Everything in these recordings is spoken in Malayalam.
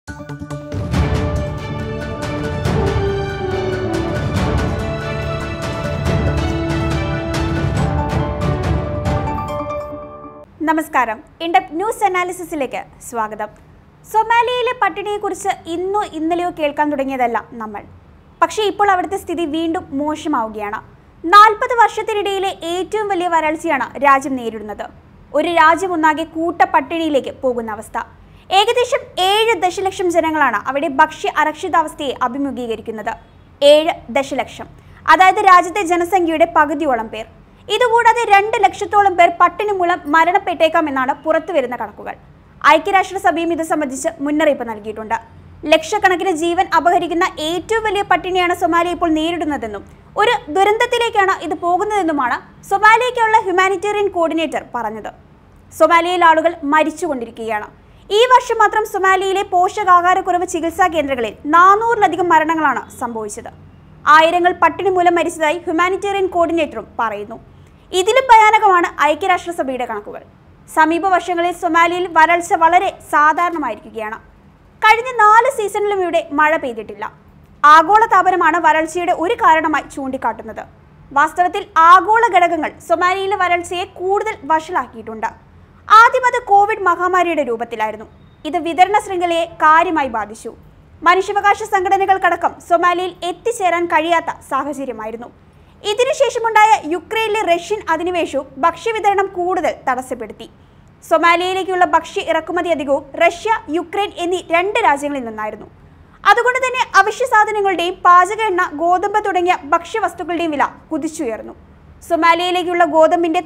നമസ്കാരം. ഇൻഡെപ്ത് ന്യൂസ് അനാലിസിസിലേക്ക് സ്വാഗതം. സൊമാലിയയിലെ പട്ടിണിയെക്കുറിച്ച് ഇന്നോ ഇന്നലെയോ കേൾക്കാൻ തുടങ്ങിയതല്ല നമ്മൾ. പക്ഷേ ഇപ്പോൾ അവിടുത്തെ സ്ഥിതി വീണ്ടും മോശമാവുകയാണ്. 40 വർഷത്തിനിടയിലെ ഏറ്റവും വലിയ വരൾച്ചയാണ് രാജ്യം നേരിടുന്നത്. ഒരു രാജ്യം ഒന്നാകെ കൂട്ട പട്ടിണിയിലേക്ക് പോകുന്ന അവസ്ഥ. ഏകദേശം 7 ദശലക്ഷം ജനങ്ങളാണ് അവിടെ ഭക്ഷ്യ അരക്ഷിതാവസ്ഥയെ അഭിമുഖീകരിക്കുന്നത്. 7 ദശലക്ഷം, അതായത് രാജ്യത്തെ ജനസംഖ്യയുടെ പകുതിയോളം പേർ. ഇതുകൂടാതെ 2 ലക്ഷത്തോളം പേർ പട്ടിണി മൂലം മരണപ്പെട്ടേക്കാമെന്നാണ് പുറത്തുവരുന്ന കണക്കുകൾ. ഐക്യരാഷ്ട്രസഭയും ഇത് സംബന്ധിച്ച് മുന്നറിയിപ്പ് നൽകിയിട്ടുണ്ട്. ലക്ഷക്കണക്കിന് ജീവൻ അപഹരിക്കുന്ന ഏറ്റവും വലിയ പട്ടിണിയാണ് സൊമാലിയ ഇപ്പോൾ നേരിടുന്നതെന്നും ഒരു ദുരന്തത്തിലേക്കാണ് ഇത് പോകുന്നതെന്നുമാണ് സൊമാലിയയ്ക്കുള്ള ഹ്യൂമാനിറ്റേറിയൻ കോർഡിനേറ്റർ പറഞ്ഞത്. സൊമാലിയയിൽ ആളുകൾ മരിച്ചുകൊണ്ടിരിക്കുകയാണ്. ഈ വർഷം മാത്രം സൊമാലിയയിലെ പോഷകാഹാരക്കുറവ് ചികിത്സാ കേന്ദ്രങ്ങളിൽ 400-ലധികം മരണങ്ങളാണ് സംഭവിച്ചത്. ആയിരങ്ങൾ പട്ടിണി മൂലം മരിച്ചതായി ഹ്യൂമാനിറ്റേറിയൻ കോർഡിനേറ്ററും പറയുന്നു. ഇതിലും ഭയാനകമാണ് ഐക്യരാഷ്ട്രസഭയുടെ കണക്കുകൾ. സമീപ വർഷങ്ങളിൽ സൊമാലിയയിൽ വരൾച്ച വളരെ സാധാരണമായിരിക്കുകയാണ്. കഴിഞ്ഞ 4 സീസണിലും ഇവിടെ മഴ പെയ്തിട്ടില്ല. ആഗോളതാപനമാണ് വരൾച്ചയുടെ ഒരു കാരണമായി ചൂണ്ടിക്കാട്ടുന്നത്. വാസ്തവത്തിൽ ആഗോള ഘടകങ്ങൾ സൊമാലിയയിലെ വരൾച്ചയെ കൂടുതൽ വഷളാക്കിയിട്ടുണ്ട്. ആദ്യം അത് കോവിഡ് മഹാമാരിയുടെ രൂപത്തിലായിരുന്നു. ഇത് വിതരണ ശൃംഖലയെ കാര്യമായി ബാധിച്ചു. മനുഷ്യാവകാശ സംഘടനകൾക്കടക്കം സൊമാലിയയിൽ എത്തിച്ചേരാൻ കഴിയാത്ത സാഹചര്യമായിരുന്നു. ഇതിനുശേഷമുണ്ടായ യുക്രൈനിലെ റഷ്യൻ അധിനിവേശവും ഭക്ഷ്യവിതരണം കൂടുതൽ തടസ്സപ്പെടുത്തി. സൊമാലിയയിലേക്കുള്ള ഭക്ഷ്യ ഇറക്കുമതി അധികവും റഷ്യ, യുക്രൈൻ എന്നീ 2 രാജ്യങ്ങളിൽ നിന്നായിരുന്നു. അതുകൊണ്ട് തന്നെ അവശ്യ സാധനങ്ങളുടെയും പാചക എണ്ണ, ഗോതമ്പ് തുടങ്ങിയ ഭക്ഷ്യവസ്തുക്കളുടെയും വില കുതിച്ചുയർന്നു. സൊമാലിയയിലേക്കുള്ള ഗോതമ്പിന്റെ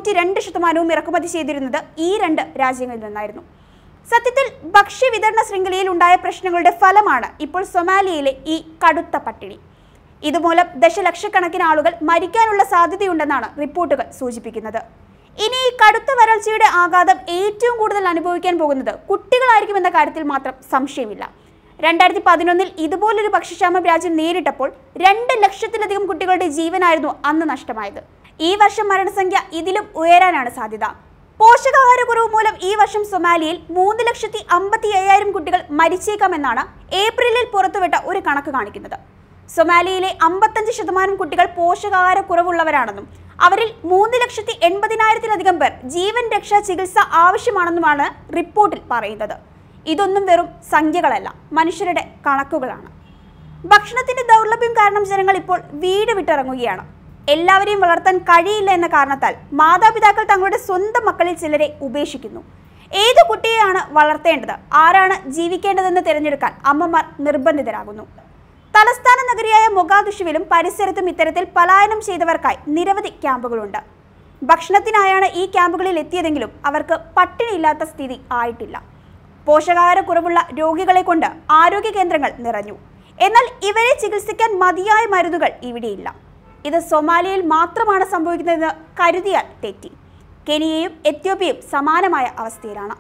92% ഇറക്കുമതി ചെയ്തിരുന്നത് ഈ 2 രാജ്യങ്ങളിൽ നിന്നായിരുന്നു. സത്യത്തിൽ ഭക്ഷ്യവിതരണ ശൃംഖലയിൽ ഉണ്ടായ പ്രശ്നങ്ങളുടെ ഫലമാണ് ഇപ്പോൾ സൊമാലിയയിലെ ഈ കടുത്ത പട്ടിണി. ഇതുമൂലം ദശലക്ഷക്കണക്കിന് ആളുകൾ മരിക്കാനുള്ള സാധ്യതയുണ്ടെന്നാണ് റിപ്പോർട്ടുകൾ സൂചിപ്പിക്കുന്നത്. ഇനി ഈ കടുത്ത വരൾച്ചയുടെ ആഘാതം ഏറ്റവും കൂടുതൽ അനുഭവിക്കാൻ പോകുന്നത് കുട്ടികളായിരിക്കുമെന്ന കാര്യത്തിൽ മാത്രം സംശയമില്ല. 2011 ഇതുപോലൊരു ഭക്ഷ്യക്ഷാമം രാജ്യം നേരിട്ടപ്പോൾ 2 ലക്ഷത്തിലധികം കുട്ടികളുടെ ജീവനായിരുന്നു അന്ന് നഷ്ടമായത്. ഈ വർഷം മരണസംഖ്യ ഇതിലും ഉയരാനാണ് സാധ്യത. പോഷകാഹാരക്കുറവ് മൂലം ഈ വർഷം സൊമാലിയയിൽ 3,55,000 കുട്ടികൾ മരിച്ചേക്കാമെന്നാണ് ഏപ്രിലിൽ പുറത്തുവിട്ട ഒരു കണക്ക് കാണിക്കുന്നത്. സൊമാലിയയിലെ 55% കുട്ടികൾ പോഷകാഹാരക്കുറവുള്ളവരാണെന്നും അവരിൽ 3,80,000-ലധികം പേർ ജീവൻ രക്ഷാ ചികിത്സ ആവശ്യമാണെന്നുമാണ് റിപ്പോർട്ടിൽ പറയുന്നത്. ഇതൊന്നും വെറും സംഖ്യകളല്ല, മനുഷ്യരുടെ കണക്കുകളാണ്. ഭക്ഷണത്തിന്റെ ദൗർലഭ്യം കാരണം ജനങ്ങൾ ഇപ്പോൾ വീട് വിട്ടിറങ്ങുകയാണ്. എല്ലാവരെയും വളർത്താൻ കഴിയില്ല എന്ന കാരണത്താൽ മാതാപിതാക്കൾ തങ്ങളുടെ സ്വന്തം മക്കളിൽ ചിലരെ ഉപേക്ഷിക്കുന്നു. ഏത് കുട്ടിയെയാണ് വളർത്തേണ്ടത്, ആരാണ് ജീവിക്കേണ്ടതെന്ന് തിരഞ്ഞെടുക്കാൻ അമ്മമാർ നിർബന്ധിതരാകുന്നു. തലസ്ഥാന നഗരിയായ മൊഗാദിഷുവിലും പരിസരത്തും ഇത്തരത്തിൽ പലായനം ചെയ്തവർക്കായി നിരവധി ക്യാമ്പുകളുണ്ട്. ഭക്ഷണത്തിനായാണ് ഈ ക്യാമ്പുകളിൽ എത്തിയതെങ്കിലും അവർക്ക് പട്ടിണിയില്ലാത്ത സ്ഥിതി ആയിട്ടില്ല. പോഷകാഹാരക്കുറവുള്ള രോഗികളെ കൊണ്ട് ആരോഗ്യ കേന്ദ്രങ്ങൾ നിറഞ്ഞു. എന്നാൽ ഇവരെ ചികിത്സിക്കാൻ മതിയായ മരുന്നുകൾ ഇവിടെയില്ല. ഇത് സൊമാലിയയിൽ മാത്രമാണ് സംഭവിക്കുന്നതെന്ന് കരുതിയാൽ തെറ്റി. കെനിയയും എത്യോപ്യയും സമാനമായ അവസ്ഥയിലാണ്.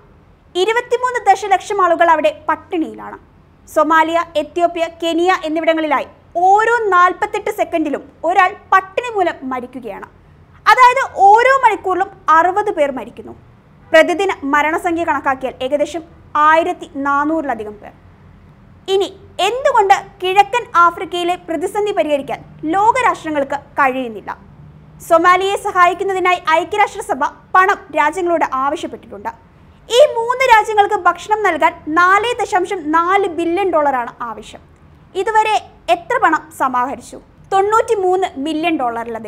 23 ദശലക്ഷം ആളുകൾ അവിടെ പട്ടിണിയിലാണ്. സൊമാലിയ, എത്യോപ്യ, കെനിയ എന്നിവിടങ്ങളിലായി ഓരോ 48 സെക്കൻഡിലും ഒരാൾ പട്ടിണി മൂലം മരിക്കുകയാണ്. അതായത് ഓരോ മണിക്കൂറിലും 60 പേർ മരിക്കുന്നു. പ്രതിദിന മരണസംഖ്യ കണക്കാക്കിയാൽ ഏകദേശം 1400-ലധികം പേർ. ഇനി എന്തുകൊണ്ട് കിഴക്കൻ ആഫ്രിക്കയിലെ പ്രതിസന്ധി പരിഹരിക്കാൻ ലോകരാഷ്ട്രങ്ങൾക്ക് കഴിയുന്നില്ല? സൊമാലിയയെ സഹായിക്കുന്നതിനായി ഐക്യരാഷ്ട്രസഭ പണം രാജ്യങ്ങളോട് ആവശ്യപ്പെട്ടിട്ടുണ്ട്. ഈ 3 രാജ്യങ്ങൾക്ക് ഭക്ഷണം നൽകാൻ $4.4 ബില്യൺ ആവശ്യം. ഇതുവരെ എത്ര പണം സമാഹരിച്ചു? $93 മില്യൺ.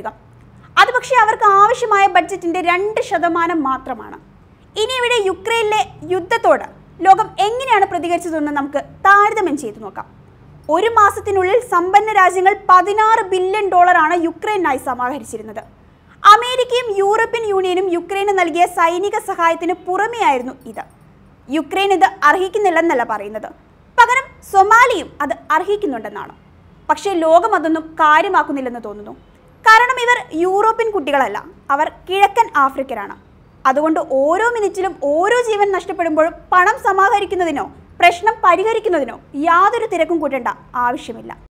അത് പക്ഷേ അവർക്ക് ആവശ്യമായ ബഡ്ജറ്റിന്റെ 2% മാത്രമാണ്. ഇനി ഇവിടെ യുക്രൈനിലെ യുദ്ധത്തോട് ലോകം എങ്ങനെയാണ് പ്രതികരിച്ചതെന്ന് നമുക്ക് താരതമ്യം ചെയ്തു നോക്കാം. ഒരു മാസത്തിനുള്ളിൽ സമ്പന്ന രാജ്യങ്ങൾ $16 ബില്യൺ യുക്രൈനായി സമാഹരിച്ചിരുന്നത്. അമേരിക്കയും യൂറോപ്യൻ യൂണിയനും യുക്രൈന് നൽകിയ സൈനിക സഹായത്തിന് പുറമെയായിരുന്നു ഇത്. യുക്രൈൻ ഇത് അർഹിക്കുന്നില്ലെന്നല്ല പറയുന്നത്, പകരം സൊമാലിയും അത് അർഹിക്കുന്നുണ്ടെന്നാണ്. പക്ഷേ ലോകം അതൊന്നും കാര്യമാക്കുന്നില്ലെന്ന് തോന്നുന്നു. കാരണം ഇവർ യൂറോപ്യൻ കുട്ടികളല്ല, അവർ കിഴക്കൻ ആഫ്രിക്കരാണ്. അതുകൊണ്ട് ഓരോ മിനിറ്റിലും ഓരോ ജീവൻ നഷ്ടപ്പെടുമ്പോഴും പണം സമാഹരിക്കുന്നതിനോ പ്രശ്നം പരിഹരിക്കുന്നതിനോ യാതൊരു തിരക്കും കൂട്ടേണ്ട ആവശ്യമില്ല.